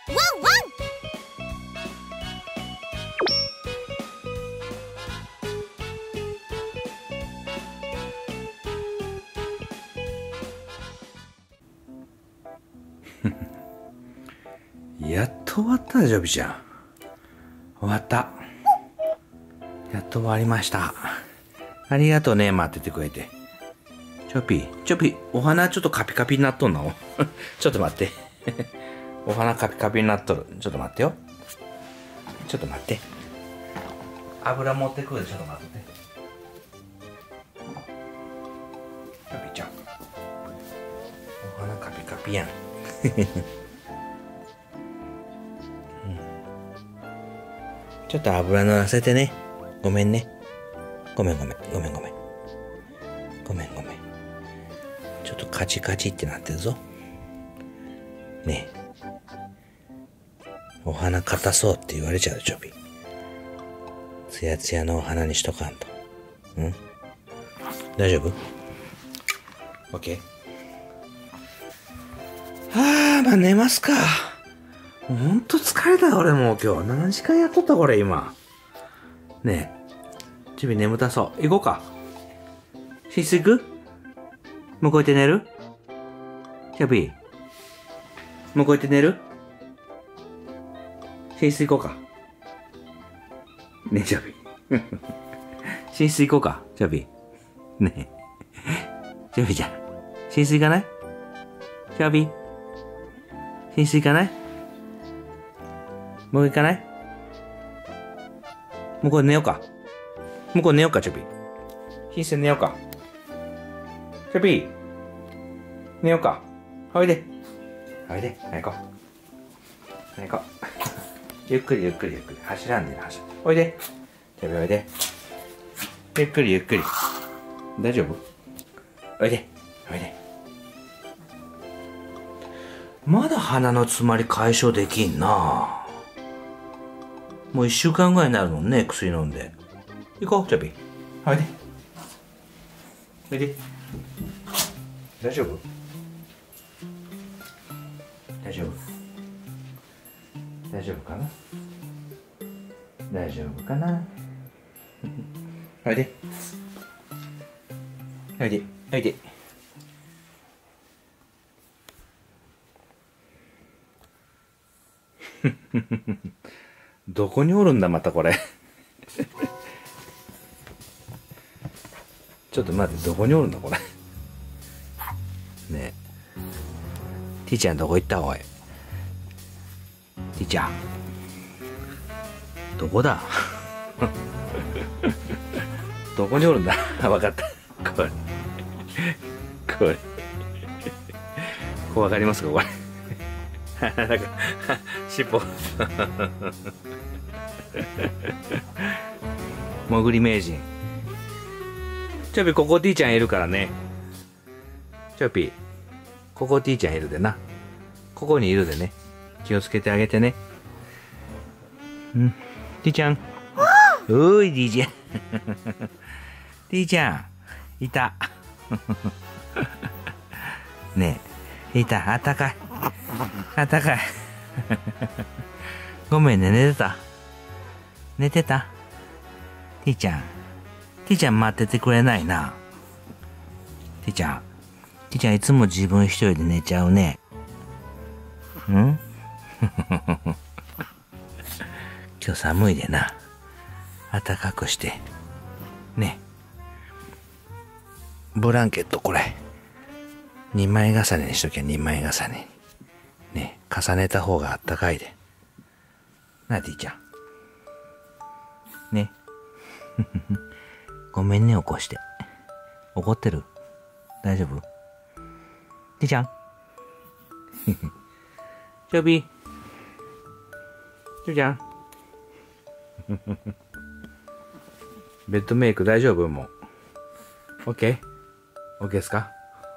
ワンワン。 やっと終わったね、ジョビちゃん。終わった。やっと終わりました。ありがとうね、待っててくれて。チョピー、お花ちょっとカピカピになっとんのちょっと待って。お花カピカピになっとる。ちょっと待ってよ。ちょっと待って。油持ってくる。ちょっと待って。チョピーちゃん。お花カピカピやん。ちょっと油乗らせてね。ごめんね。ごめん。ちょっとカチカチってなってるぞ。ねえ。お花硬そうって言われちゃうでしょ、ビ。ツヤツヤのお花にしとかんと。うん？大丈夫？ OK？ まあ寝ますか。ほんと疲れた俺もう今日。何時間やっとったこれ今。ねえ。チビ眠たそう。行こうか。寝室行く？向こう行って寝る？チャビ向こう行って寝る？寝室行こうか。ねえ、チャビ寝室行こうか、チャビ。ねえ。チャビちゃん。寝室行かない？チャビ寝室行かない？もう行かない？向こう寝ようか。チョビ。寝室寝ようか。チョビ寝ようか。おいで。早く行こう。ゆっくり。走らんでな、おいで。チョビおいで。ゆっくり。大丈夫？おいで。まだ鼻の詰まり解消できんな。もう1週間ぐらいになるもんね、薬飲んで。行こう、チョビ。おいで。大丈夫かな。おいで。どこにおるんだまたこれちょっと待って、どこにおるんだこれねえ、ティーちゃんどこ行った？おい、ティーちゃんどこだどこにおるんだわかった。これわかりますかこれなんか尻尾もぐり名人。チョピ、ここティーちゃんいるからね。チョピ、ここティーちゃんいるでな。ここにいるでね。気をつけてあげてね。うん。ティーちゃん。おい、ティーちゃん。ティーちゃん。いた。ねえ。いた。あったかい。ごめんね、寝てたティーちゃん待っててくれないな。ティーちゃんいつも自分一人で寝ちゃうね。今日寒いでな。暖かくして。ね。ブランケットこれ。2枚重ねにしときゃ2枚重ねに。ね、重ねた方が暖かいで。なあ、ティーちゃん。ね。ごめんね、起こして。怒ってる？大丈夫？ティーちゃんチョビちゃんベッドメイク大丈夫？もう OK ですか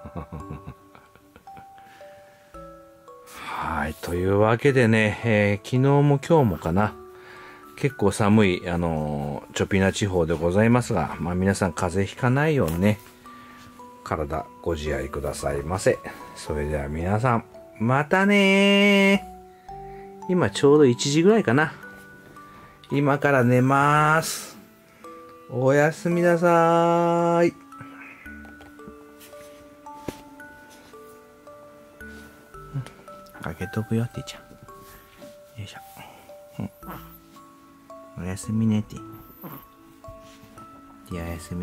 はい、というわけでね、昨日も今日もかな、結構寒い、チョピナ地方でございますが、まあ皆さん風邪ひかないようにね、体ご自愛くださいませ。それでは皆さん、またねー。 今ちょうど1時ぐらいかな。今から寝ます。おやすみなさーい。かけとくよ、てぃちゃん。よいしょ。おやすみね、てぃ。おやすみ。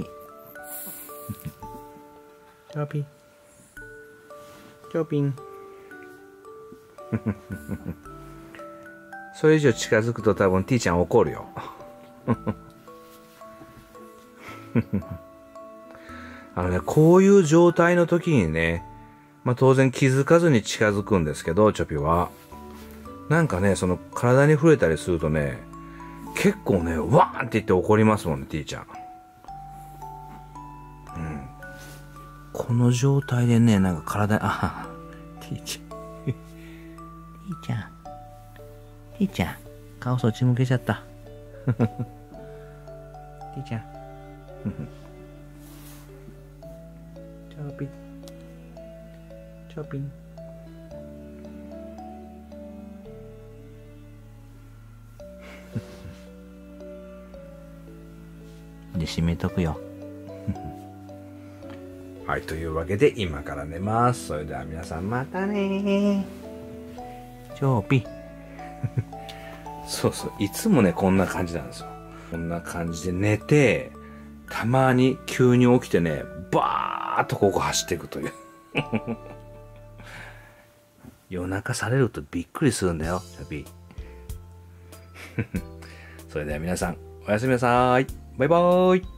チョーピン。チョーピン。それ以上近づくと多分ティーちゃん怒るよ。こういう状態の時にね、当然気づかずに近づくんですけど、チョピは。なんかね、その体に触れたりするとね、結構ね、わーんって言って怒りますもんね、ティーちゃん。この状態でね、なんか体に、ティーちゃん。ティーちゃん。ティーちゃん。顔そっち向けちゃった。ティーちゃん。チョーピン。チョーピン。で、閉めとくよ。はい、というわけで今から寝ます。それでは皆さんまたねー。チョーピン。そうそう、いつもね、こんな感じなんですよ。こんな感じで寝て、たまに急に起きてね、バーっとここ走っていくという。夜中されるとびっくりするんだよ、チョピー。それでは皆さん、おやすみなさい。バイバーイ。